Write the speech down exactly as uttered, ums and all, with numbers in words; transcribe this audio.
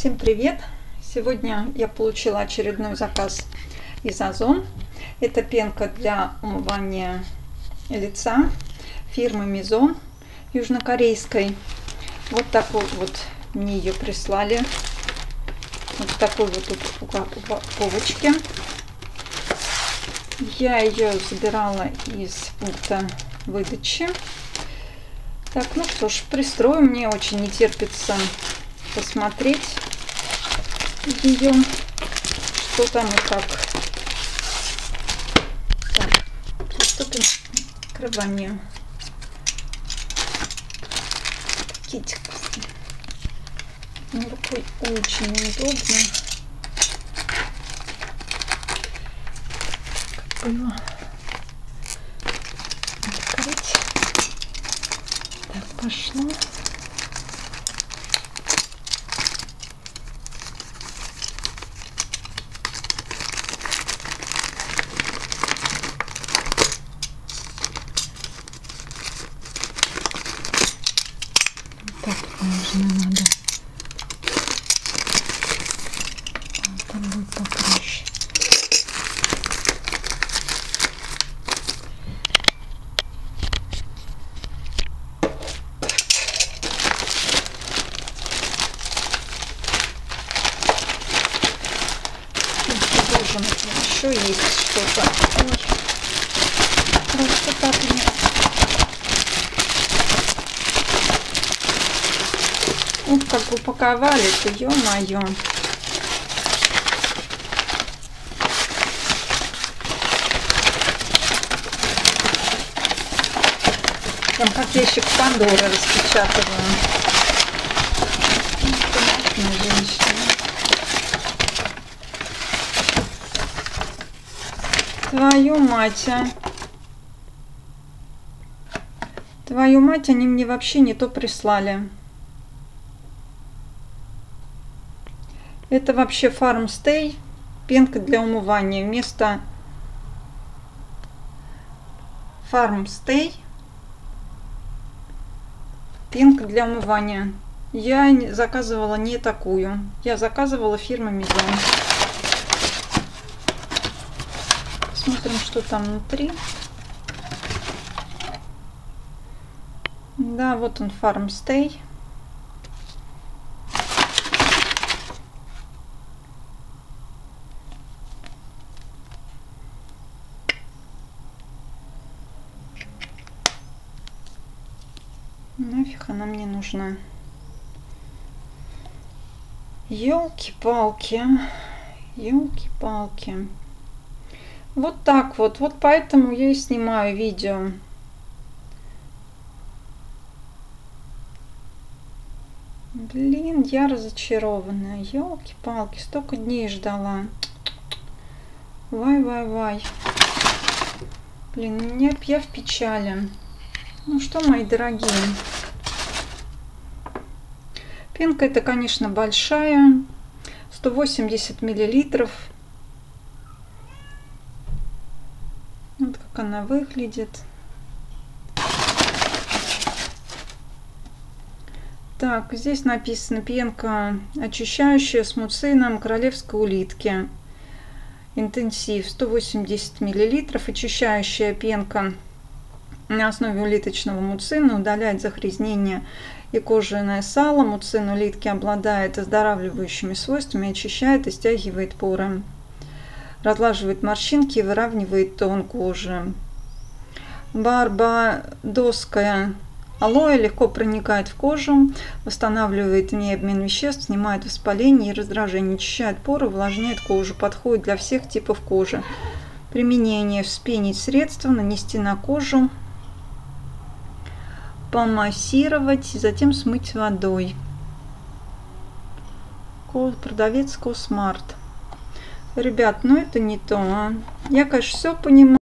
Всем привет! Сегодня я получила очередной заказ из Озон. Это пенка для умывания лица фирмы Мизон южнокорейской. Вот такой вот мне ее прислали. Вот в такой вот упаковочке. Я ее забирала из пункта выдачи. Так, ну что ж, пристрою. Мне очень не терпится посмотреть ее, что там и как. Так, приступим к открыванию. Китик. Ну, рукой очень неудобно. Как бы его открыть. Так, пошло. Так, нужно надо. Там будет попроще. Должен еще есть что-то. Просто так мне. Ну, как упаковали-то, ё-моё. Там как ящик Пандоры распечатываю. Твою мать, а. Твою мать, они мне вообще не то прислали. Это вообще Farm Stay, пенка для умывания. Вместо Farm Stay пенка для умывания. Я заказывала не такую. Я заказывала фирмы Мизон. Посмотрим, что там внутри. Да, вот он, Farm Stay. Нафиг она мне нужна? Ёлки-палки, ёлки-палки. Вот так вот, вот поэтому я и снимаю видео. Блин, я разочарованная. Ёлки-палки, столько дней ждала. Вай-вай-вай. Блин, меня я в печали. Ну что, мои дорогие, пенка это, конечно, большая, сто восемьдесят миллилитров. Вот как она выглядит. Так, здесь написано пенка очищающая с муцином королевской улитки. Интенсив сто восемьдесят миллилитров. Очищающая пенка на основе улиточного муцина удаляет загрязнение и кожаное сало. Муцин улитки обладает оздоравливающими свойствами, очищает и стягивает поры, разлаживает морщинки и выравнивает тон кожи. Барбадосская алоэ легко проникает в кожу, восстанавливает в ней обмен веществ, снимает воспаление и раздражение, очищает поры, увлажняет кожу, подходит для всех типов кожи. Применение: вспенить средство, нанести на кожу, помассировать, затем смыть водой. Продавец Космарт. Ребят, ну это не то. А. Я, конечно, все понимаю.